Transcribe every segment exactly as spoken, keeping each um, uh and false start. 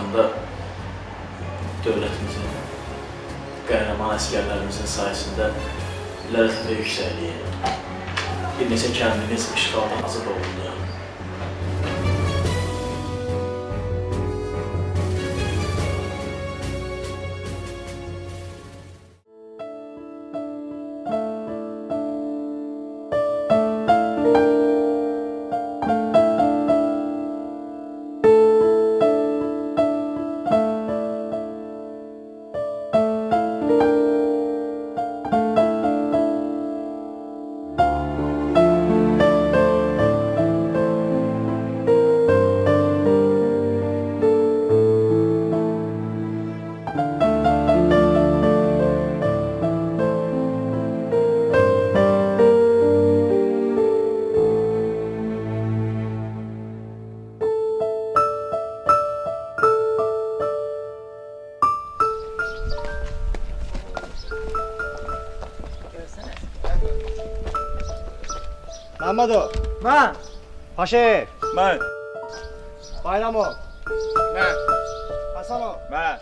zamanda dövlətimizin qəhrəman əsgərlərimizin sayəsində lərətində yüksəkliyi, bir neçə kəndimiz işğaldan azad olundu. Məmmədo. Mən. Paşayev. Mən. Bayramov. Mən. Hasanov. Mən.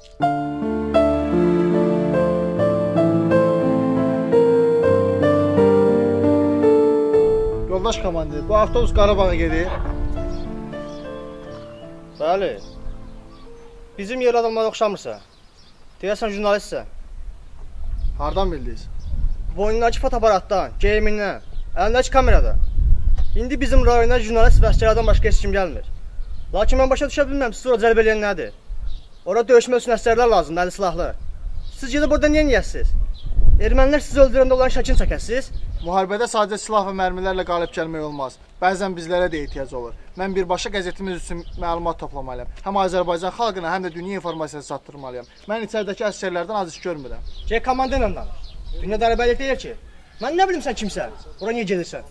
Yoldaş komandir, bu avtobus Qarabağa gedir. Bəli. Bizim yer adamlara oxşamırsa. Deyəsən jurnalistsə. Hardan bildiniz? Boynundakı fotoaparatdan, geyimindən, əlindəki kamerada. İndi bizim rayona jurnalist və əsgərlərdən başqa heç kim gəlmir. Lakin mən başa düşə bilmirəm, siz ora cəlb eləyən nədir? Ora döyüşmək üçün əsgərlər lazımdır, əli silahlı. Siz gedib orada niyə niyəsiz? Ermənilər sizi öldürəndə olan şəkini çəkəsiz? Müharibədə sadəcə silah və mərmilərlə qalib gəlmək olmaz. Bəzən bizlərə də ehtiyac olur. Mən birbaşa qəzetimiz üçün məlumat toplamalıyam. Həm Azərbaycan xalqına, həm də dünya informasiyası çatdırmalıyam. Mən içəridəki əsgərlərdən az iş görmürəm. Şey, komandanla danış. Dünyada ərəbəylik deyir ki, mən nə bilim sən kimsən? Ora niyə gedirsən?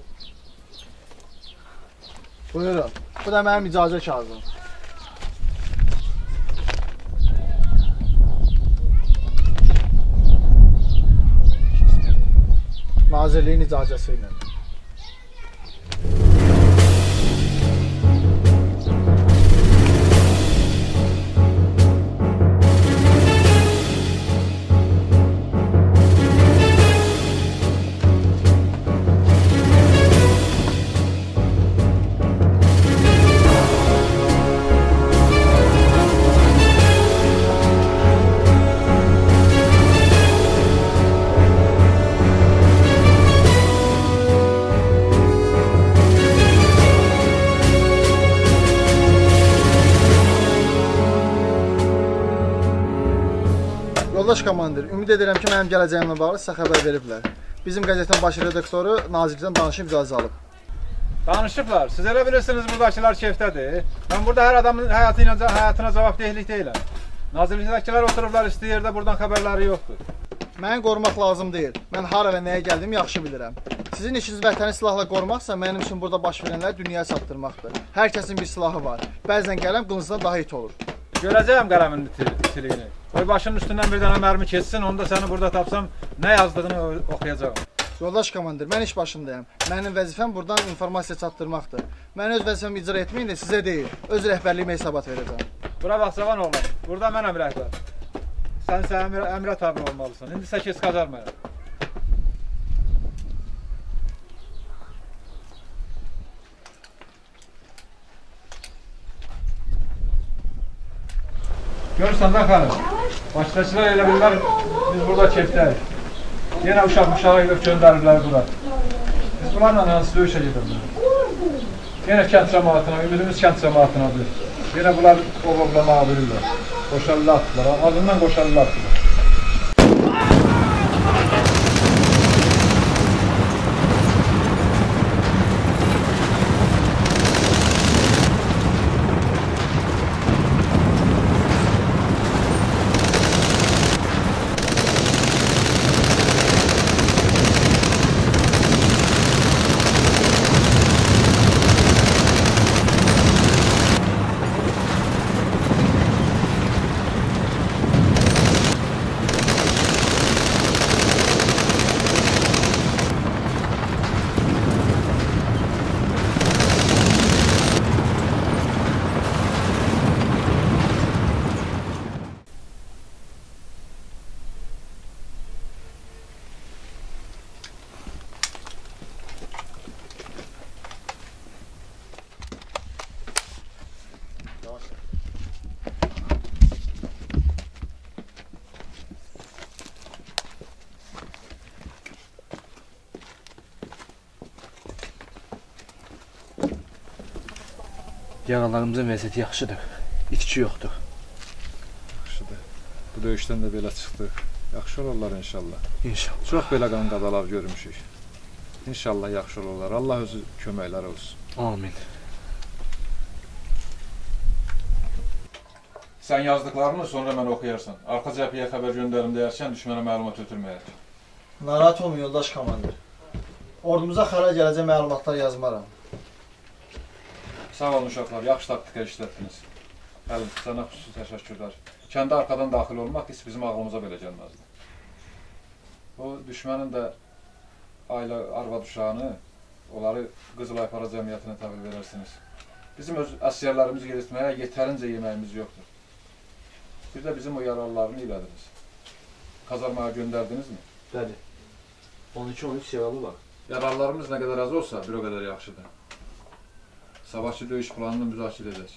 Buyurun. Bu da mənim icazə kağızım. Nazirliyin icazəsi ilə. Yoldaş komandir, ümid edirəm ki, mənim gələcəyimlə bağlı sizə xəbər veriblər. Bizim qəzetin baş redaktoru nazirlikdən danışıb icazə alıb. Danışıblar. Siz elə bilirsiniz buradakılar keyfdədir. Mən burada hər adamın həyatı ilə, həyatına cavabdehlik deyiləm. Nazirlikdəkilər oturublar istəyirdə, buradan xəbərləri yoxdur. Məni qorumaq lazım deyil. Mən hara və nəyə gəldiyimi yaxşı bilirəm. Sizin işiniz vətəni silahla qorumaqsa, mənim üçün burada baş verənləri dünyaya çatdırmaqdır. Hər kəsin bir silahı var. Bəzən qələm qılıncdan daha it olur. Görəcəyəm qələmin itiliyini. Qoy başının üstündən bir dənə mərmi keçsin, onu da səni burada tapsam, nə yazdığını oxuyacağım. Yoldaş komandir, mən iş başındayım. Mənim vəzifəm buradan informasiya çatdırmaqdır. Mən öz vəzifəmi icra etməyin də sizə deyil, öz rəhbərliyimə hesabat verəcəm. Bura bax, cavan oğlan, burada mənəm rəhbər. Sən sən əmrə tabi olmalısın. İndi sən keç qacar mənə. Görürsən də xanım, başqaçılar elə bilirlər, biz burada keyfdəyik. Yenə uşaq uşağı ilə göndərirlər bura. Biz bunlarla hansı döyüşə gedirlər. Yenə kənd cəmaatına, ümidimiz kənd cəmaatinadır. Yenə bunlar oğlamağa bilirlər. Qoşarlı atdılar, ağzından qoşarlı atdılar. Yaralarımızın vəziyyəti yaxşıdır. İtki yoxdur. Yaxşıdır. Bu döyüşdən də belə çıxdıq. Yaxşı olarlar inşallah. İnşallah. Çox belə qan qadalar görmüşük. İnşallah yaxşı olarlar. Allah özü köməkləri olsun. Amin. Sən yazdıqlarını sonra mən oxuyarsan. Arxa cəbhəyə xəbər göndərim deyərsən, düşmənə məlumat ötürməyək. Narahat olmayın, yoldaş komandir. Ordumuza xələ gələcək məlumatlar yazmaram. Sağ olun uşaqlar, yaxşı taktika işlətdiniz. Həlim, sənə xüsusi təşəkkürlər. Kəndə arxadan daxil olmaq heç bizim ağlımıza belə gəlməzdi. O, düşmənin də ailə, arvad uşağını, onları Qızılaypara cəmiyyətinə təhvil verərsiniz. Bizim öz əsgərlərimizi geliştirməyə yetərincə yeməyimiz yoxdur. Bir də bizim o yararlarını elədiniz. Kazarmaya göndərdinizmi? Bəli. on iki on üç yaralı var. Yararlarımız nə qədər az olsa, bir o qədər yaxşıdır. Sabahçı döyüş planını müzakirə edək.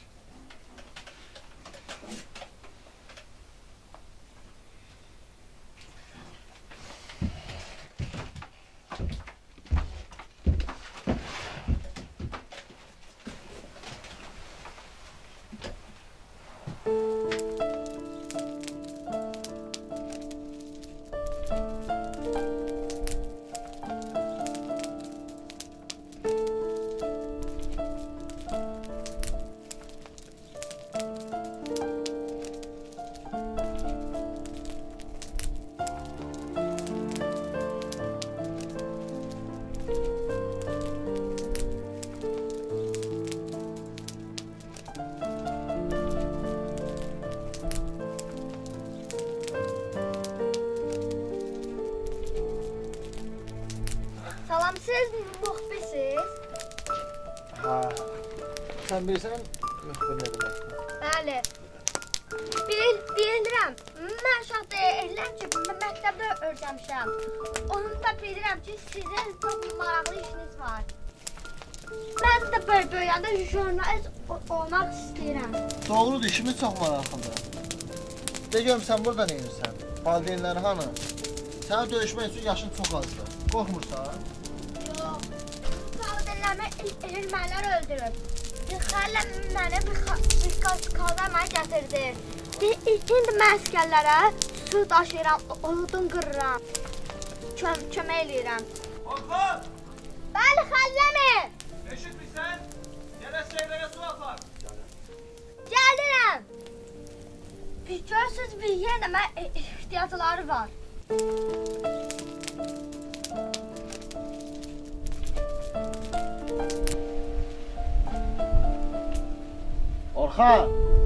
Salam, siz müxbirsiz? Ha. Sən bilirsən, müxbir nə deməkdir? Bəli. Bil, bilirəm. Mən şahda ehləm ki, məktəbdə öyrənmişəm. Onu da bilirəm ki, sizin çox maraqlı işiniz var. Mən də böyle böyüyəndə jurnalist olmaq istəyirəm. Doğrudur, işimiz çox maraqlıdır. De görüm, sən burada nə edirsən? Valideynləri hanı? Sənə döyüşmək üçün yaşın çox azdır. Qorxmursan? Yox. Valideynlərimi ermənilər öldürür. Xəllə məni bir qazqalda mənə gətirdi. İndi mən əskərlərə su daşıyıram, odun qırıram. Kömək eləyirəm. Orxan! Bəli, xəlləmi! Eşitmirsən? Gəl əskərlərə su apar. Gəlirəm. Görürsünüz, bir yenə mən ehtiyatları var. Orxan!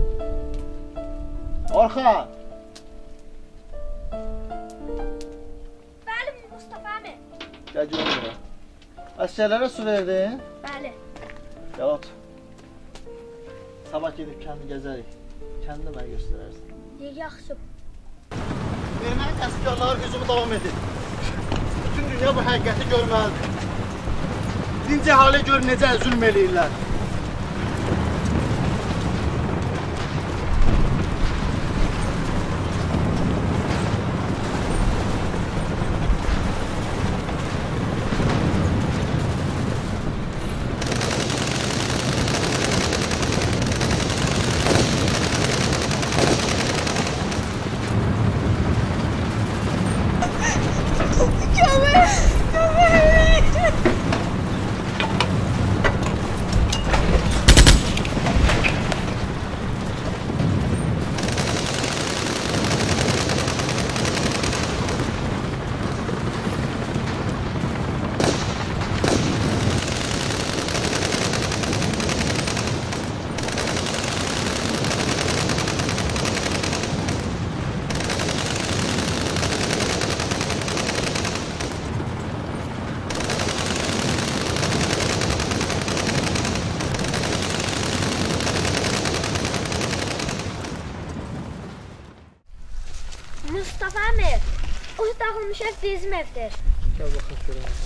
Orxan! Bəli, Mustafa əmi. Gəl görüm bura. Əskərlərə su verdin? Bəli. Gəl otur. Sabah gedib kəndi gəzərik. Kəndi mənə göstərərsən. Yaxşı. Erməni təsbihkarları hücumu davam edir. Bütün dünya bu həqiqəti görməlidir. Dinc əhali gör necə zülm eləyirlər. Mustafa əmi, o dağılmış ev bizim evdir. Gəl baxaq görəm.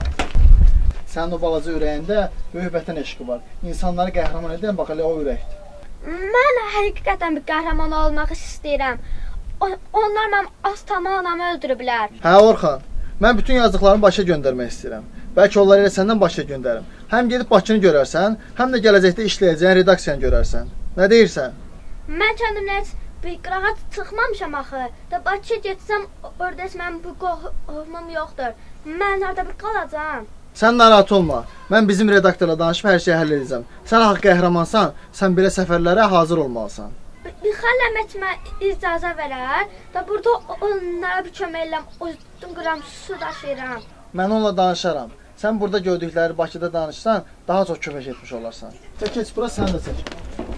Sənin o balaca ürəyində böyük vətən eşqi var. İnsanları qəhrəman edən bax elə o ürəkdir. Mən həqiqətən bir qəhrəman olmaq istəyirəm. Onlar mənim az-tamam anamı öldürüblər. Hə Orxan, mən bütün yazdıqlarımı Bakıya göndərmək istəyirəm. Bəlkə onları elə səndən Bakıya göndərim. Həm gedib Bakını görərsən, həm də gələcəkdə işləyəcəyin redaksiyanı görərsən. Nə deyirsən? Mən kəndimlə heç bir qırağa çıxmamışam axı. Da Bakıya getsəm, orada mənim bu qohumum yoxdur. Mən orada bir qalacağam. Sən narahat olma. Mən bizim redaktorla danışıb hər şeyi həll edəcəm. Sən axı qəhrəmansan, sən belə səfərlərə hazır olmalısan. Bir xələm etmə icazə verər. Da burada onlara bir kömək eləm. Odun qıram, su daşıyıram. Mən onunla danışaram. Sən burada gördükləri Bakıda danışsan, daha çox kömək etmiş olarsan. Çək, keç bura, sən də çək.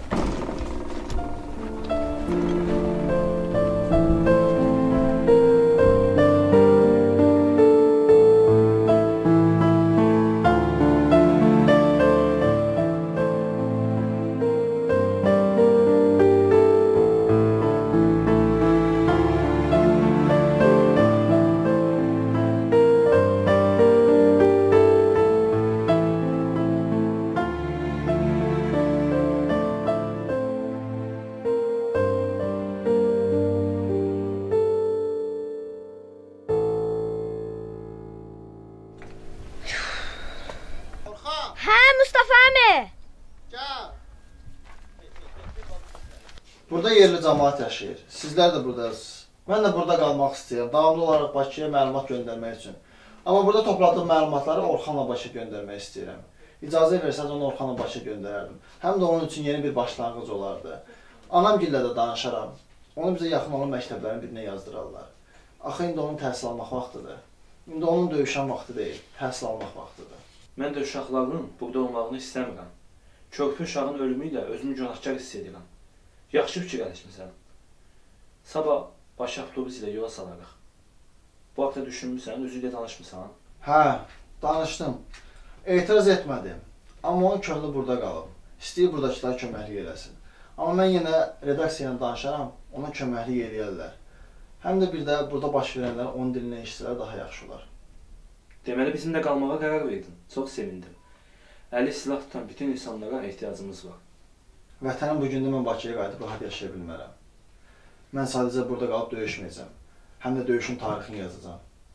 Burada yerli cəmaət yaşayır. Sizlər də buradasınız. Mən də burada qalmaq istəyirəm. Davamlı olaraq Bakıya məlumat göndərmək üçün. Amma burada topladığım məlumatları Orxanla Bakıya göndərmək istəyirəm. İcazə versəz onu Orxanla Bakıya göndərərdim. Həm də onun üçün yeni bir başlanğıc olardı. Anam gillə də danışaram. Onu bizə yaxın olan məktəblərin birinə yazdırarlar. Axı indi onun təhsil almaq vaxtıdır. İndi onun döyüşən vaxtı deyil, təhsil almaq vaxtıdır. Mən də uşaqların burada olmağını istəmirəm. Körpü uşağın ölümü ilə özümü günahkar hiss edirəm. Yaxşı fikir əlişmirsən. Sabah baş avtobus ilə yola salarıq. Bu haqda düşünmüsən, özü ilə danışmısan? Hə, danışdım. Etiraz etmədim. Amma onun könlü burada qalıb. İstəyir buradakılar köməklik eləsin. Amma mən yenə redaksiya ilə danışaram, ona köməklik eləyərlər. Həm də bir də burada baş verənlər onun dilinə işitsələr daha yaxşı olar. Deməli bizimlə qalmağa qərar verdin. Çox sevindim. Əli silah tutan bütün insanlara ehtiyacımız var. Vətənim bugündə mən Bakıya qayıdıb rahat yaşaya bilmərəm. Mən sadəcə burada qalıb döyüşməyəcəm. Həm də döyüşün tarixini yazacağam.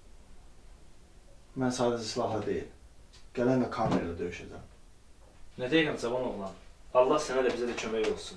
Mən sadəcə silahla deyil, qələm və kamera ilə döyüşəcəm. Nə deyirəm cavan oğlan? Allah sənə də bizə də kömək olsun.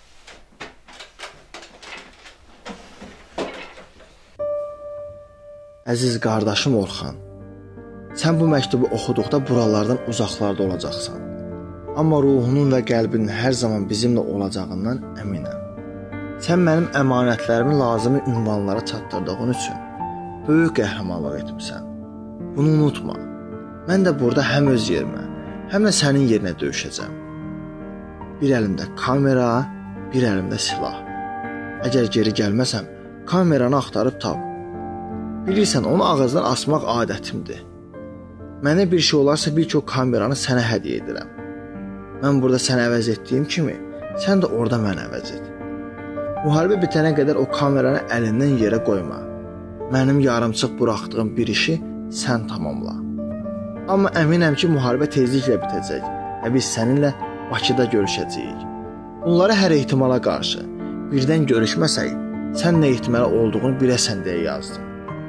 Əziz qardaşım Orxan, sən bu məktubu oxuduqda buralardan uzaqlarda olacaqsan. Amma ruhunun və qəlbinin hər zaman bizimlə olacağından əminəm. Sən mənim əmanətlərimi lazımi ünvanlara çatdırdığın üçün böyük qəhrəmanlıq etmisən. Bunu unutma. Mən də burada həm öz yerimə, həm də sənin yerinə döyüşəcəm. Bir əlimdə kamera, bir əlimdə silah. Əgər geri gəlməsəm, kameranı axtarıb tap. Bilirsən, onu ağızdan asmaq adətimdir. Mənə bir şey olarsa bir çox kameranı sənə hədiyyə edirəm. Mən burada səni əvəz etdiyim kimi, sən də orada məni əvəz et. Müharibə bitənə qədər o kameranı əlindən yerə qoyma. Mənim yarımçıq buraxdığım bir işi sən tamamla. Amma əminəm ki, müharibə tezliklə bitəcək və biz səninlə Bakıda görüşəcəyik. Bunları hər ehtimala qarşı, birdən görüşməsək, sən nə ehtimala olduğunu biləsən deyə yazdım.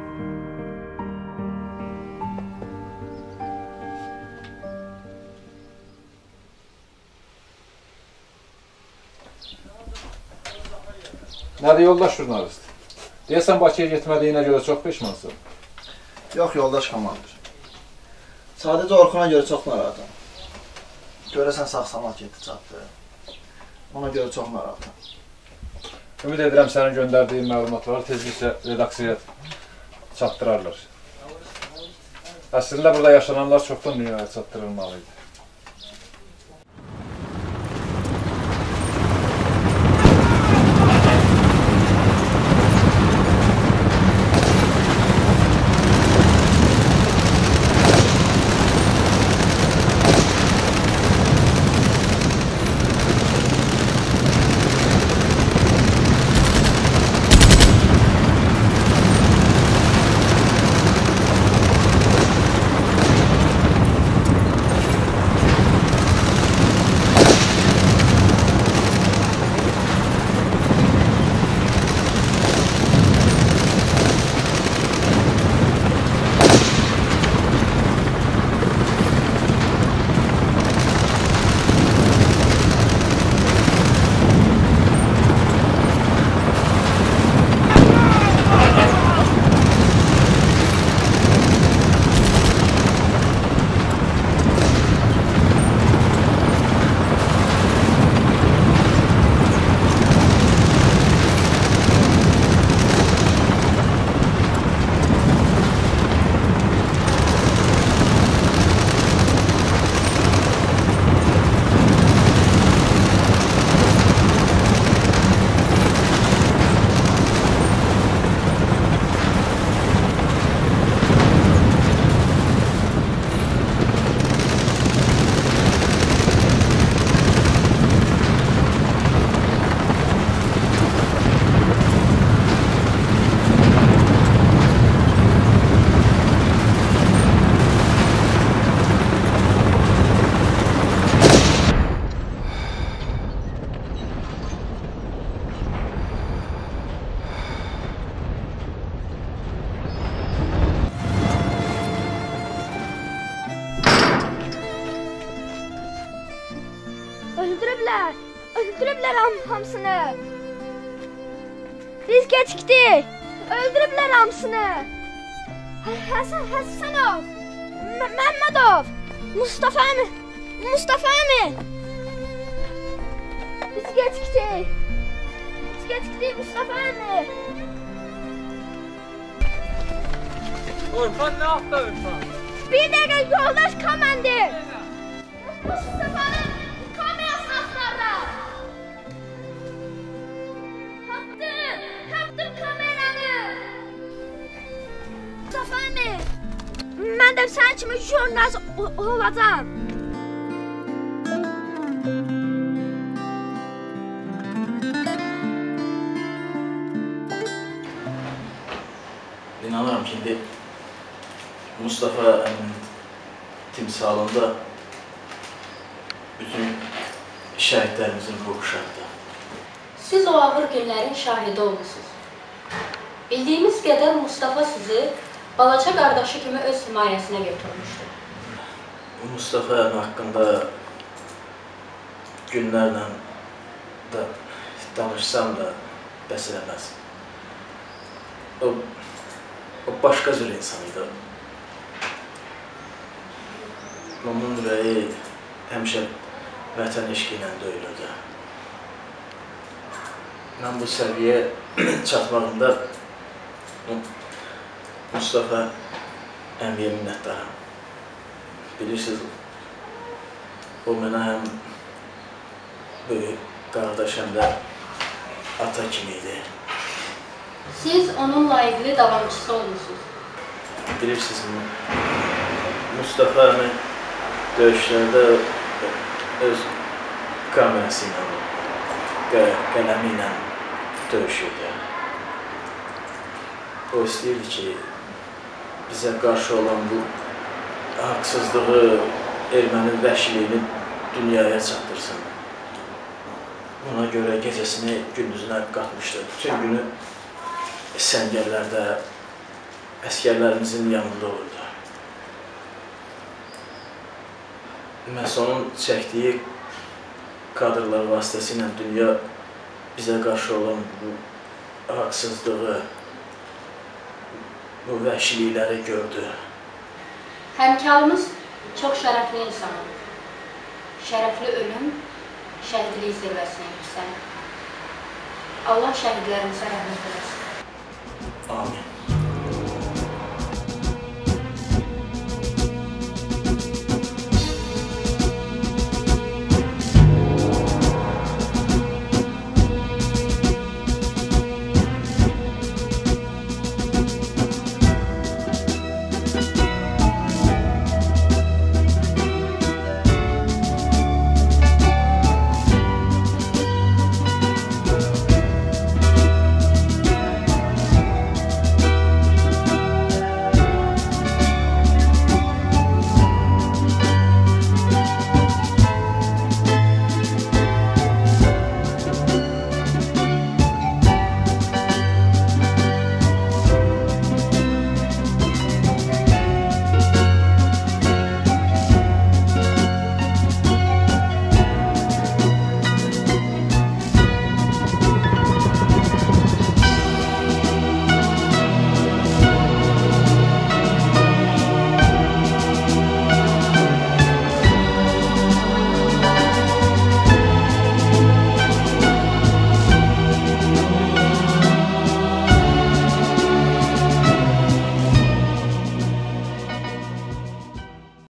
Nədir yoldaş jurnalist? Deyəsən Bakıya getmədiyinə görə çox peşmansın. Yox, yoldaş komandır. Sadəcə Orxana görə çox narahatam. Görəsən sağ-salamat getdi çatdı. Ona görə çox narahatam. Ümid edirəm sənin göndərdiyin məlumatları tezliklə redaksiyaya çatdırarlar. Əslində burada yaşananlar çoxdan dünyaya çatdırılmalıydı. ham hamısını. Biz gecikdik. Öldürüblər hamısını. Həsən Həsənov, Məmmədov, Mustafa əmi, Mustafa əmi. Biz gecikdik. Biz gecikdik Mustafa əmi. Orxan nə yaptı Orxan? Bir dəqiqə yoldaş komandir. Mustafa'nın kamerası aslarda. Kaptım, kaptım kameranı. Mustafa əmi, mən də sənin kimi jurnalist olacağam. İnanıram ki, indi Mustafa əminin timsalında bütün şəhidlərimizin ruhu şaddır. Siz o ağır günlərin şahidi olmuşsunuz. Bildiyimiz qədər Mustafa sizi balaca qardaşı kimi öz himayəsinə götürmüşdü. Mustafa əmi haqqında günlərlə da danışsam da bəs eləməz. O, o başqa cür insan idi. Onun ürəyi həmişə vətən eşqi ilə döyülürdü. Mən bu səviyyəyə çatmağımda Mustafa əmiyə minnətdaram. Bilirsiniz, o mənə həm böyük qardaş, həm də ata kimi idi. Siz onun layiqli davamçısı olmuşsunuz. Bilirsiniz, Mustafa əmi döyüşlərdə öz kamerası ilə, qələmi ilə döyüşürdü. O istəyirdi ki, bizə qarşı olan bu haqsızlığı, ermənin vəhşiliyini dünyaya çatdırsın. Buna görə gecəsini gündüzünə qatmışdı. Bütün günü səngərlərdə əskərlərimizin yanında olurdu. Məhz onun çəkdiyi kadrlar vasitəsilə dünya bizə qarşı olan bu haqsızlığı, bu vəhşilikləri gördü. Həmkarımız çox şərəfli insandır. Şərəfli ölüm, şəhidlik zirvəsinə yüksəlir. Allah şəhidlərimizə rəhmət eləsin. Amin.